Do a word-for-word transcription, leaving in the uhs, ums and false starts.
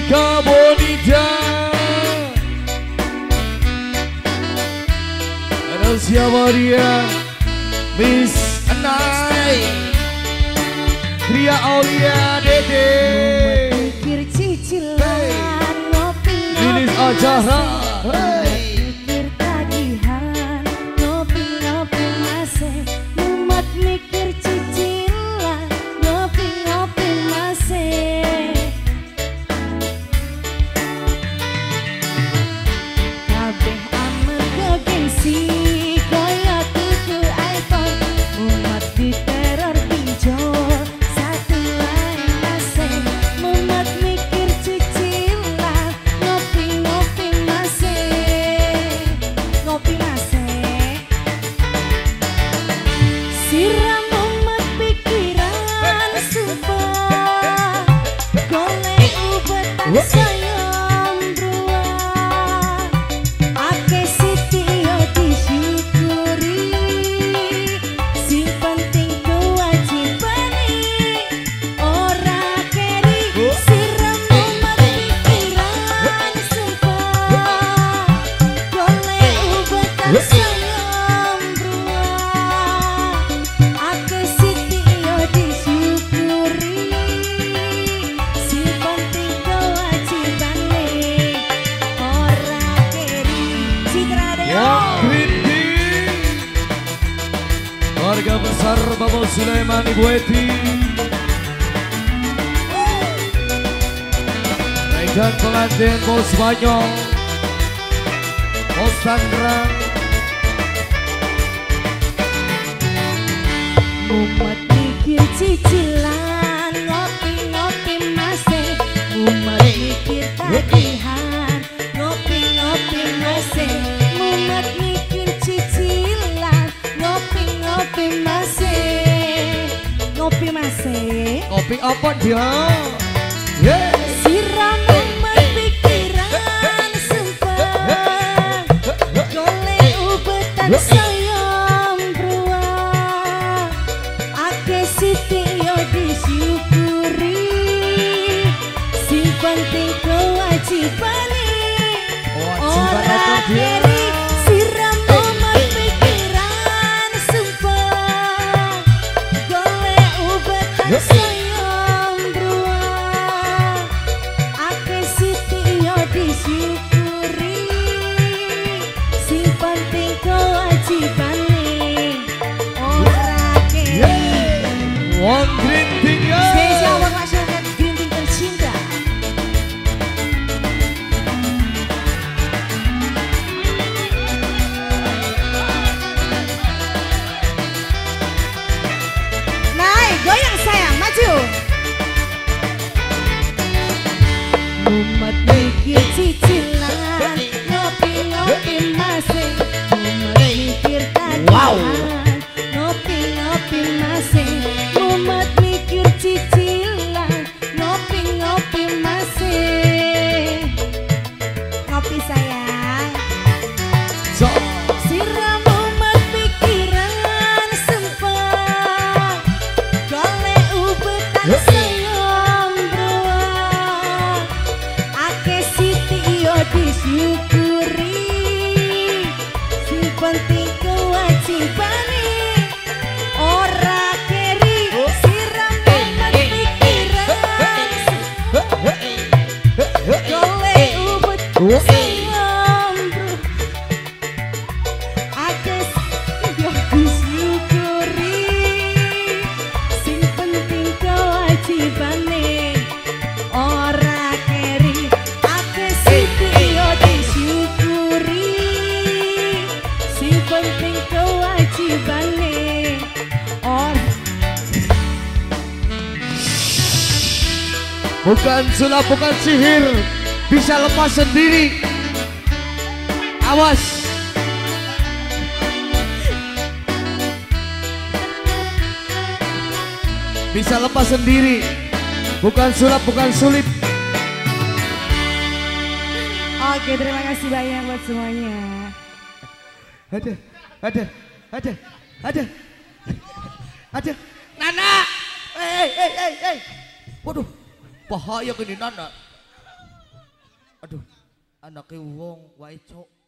Rika Bonita. Ada siapa dia? Miss Anai, Ria Aulia Dede, Mikir cicilan ngopi Lilis Acara, mikir tagihan ngopi ngopi masih mumet mikir cicilan ngopi ngopi masih kabeh aman kegengsi kaya tuku iPhone mumet diteror pinjol satu lain masih mumet mikir cicilan ngopi ngopi masih ngopi masih siram mumet pikiran sumpah golek ubetan sayang beruang ake sitio disyukuri sing penting kewajibane ora keri siram mumet pikiran sumpah golek ubetan sayang beruang ake sitio disyukuri sing penting kewajibane ora keri Citra Deo Wong Grindi, keluarga besar Bapak Sulaiman Ibu Eti, rekan pengantin Bos Banyol, Bos Tangerang, mumet mikir cicilan ngopi-ngopi masih mumet mikir tagihan ngopi-ngopi masih mumet mikir cicilan ngopi-ngopi masih ngopi masih kopi apa dia? Yeah. siram mumet pikiran sumpah golek ubetan sayang beruang ake sitio disyukuri sing penting kewajibane Kewajiban ora apa dia? keri siram mumet pikiran sumpah golek ubetan sayang beruang ake sitio disyukuri sing penting kewajibane ora keri Wong Grindi ya. spesial buat masyarakat Grinting tercinta. Naik, goyang sayang, maju. Mumet mikir cicilan, ngopi-ngopi masih. Mumet mikir tagihan, ngopi-ngopi masih. Mumet mikir cicilan, ngopi-ngopi masih. Ngopi sayang. So, Siram mumet pikiran sempet golek ubetan sayang beruang ake sitio disyukuri sing penting kewajibane ora keri siram mumet pikiran golek ubetan sayang beruang ake sitio disyukuri sing penting kewajibane ora keri ake sitio disyukuri sing penting kewajibane ora bukan sulap, bukan sihir, bisa lepas sendiri. Awas. Bisa lepas sendiri, bukan sulap, bukan sulit. Oke, terima kasih banyak buat semuanya. Ada, ada, ada, ada, ada. Nana, eh, eh, eh, eh, waduh, bahaya gini Nana. Aduh, anaknya wong wae cok.